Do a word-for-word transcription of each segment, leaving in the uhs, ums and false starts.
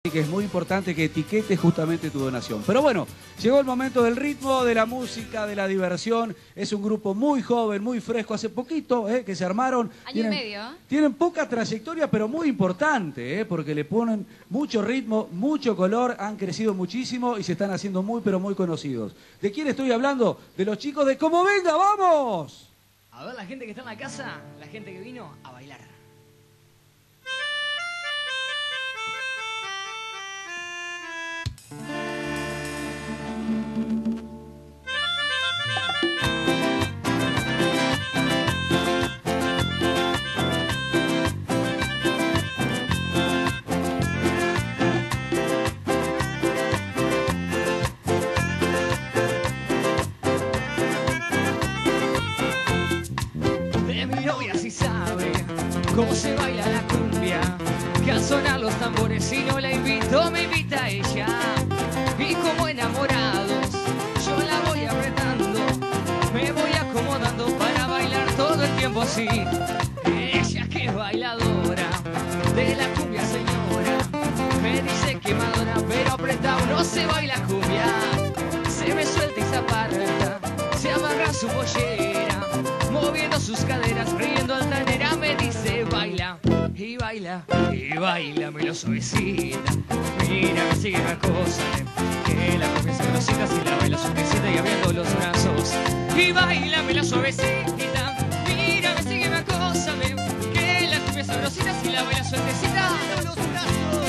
Que es muy importante que etiquetes justamente tu donación. Pero bueno, llegó el momento del ritmo, de la música, de la diversión. Es un grupo muy joven, muy fresco, hace poquito eh, que se armaron. Año tienen, y medio. Tienen poca trayectoria, pero muy importante, eh, porque le ponen mucho ritmo, mucho color, han crecido muchísimo y se están haciendo muy, pero muy conocidos. ¿De quién estoy hablando? De los chicos de Como Venga, ¡vamos! A ver la gente que está en la casa, la gente que vino a bailar. Cómo se baila la cumbia, que al sonar los tambores si no la invito, me invita ella. Y como enamorados, yo la voy apretando, me voy acomodando para bailar todo el tiempo así. Ella que es bailadora de la cumbia señora, me dice quemadora, pero apretado no se baila cumbia. Se me suelta y se aparta, se amarra su pollera, moviendo sus caderas, riendo altanera, me dice baila, y baila, y baila, me lo suavecita. Mira, me sigue una cosa, que la cumbia sabrosita, si la baila suavecita y abriendo los brazos. Y baila, me lo suavecita. Mira, me sigue una cosa, que la cumbia sabrosita, si la baila suavecita, abriendo los brazos.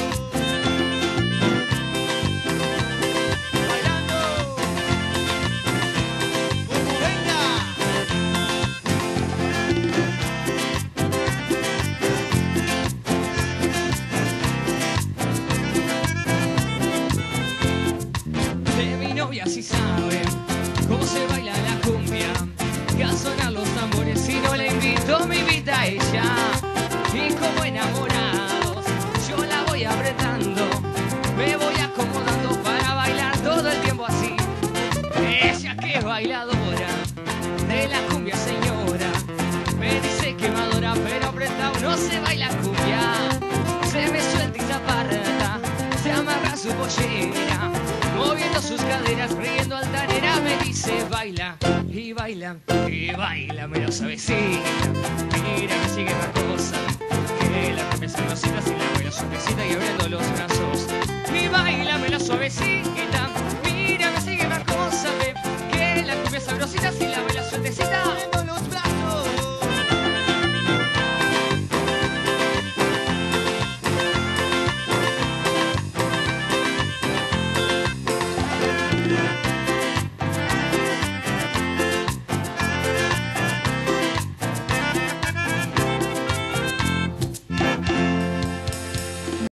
Y así sabe cómo se baila la cumbia, que al sonar los tambores si no la invito, me invita ella. Y como enamorados, yo la voy apretando, me voy acomodando para bailar todo el tiempo así. Ella que es bailadora de la cumbia señora, me dice quemadora, pero apretado no se baila cumbia. Se me suelta y se aparta, se amarra su pollera, moviendo sus caderas, riendo altanera, me dice baila, y baila, y baila, me lo suavecita. Mira, me sigue una cosa, que la cumbia sabrosita, si la baila suavecita y abriendo los brazos. Y baila, me lo suavecita.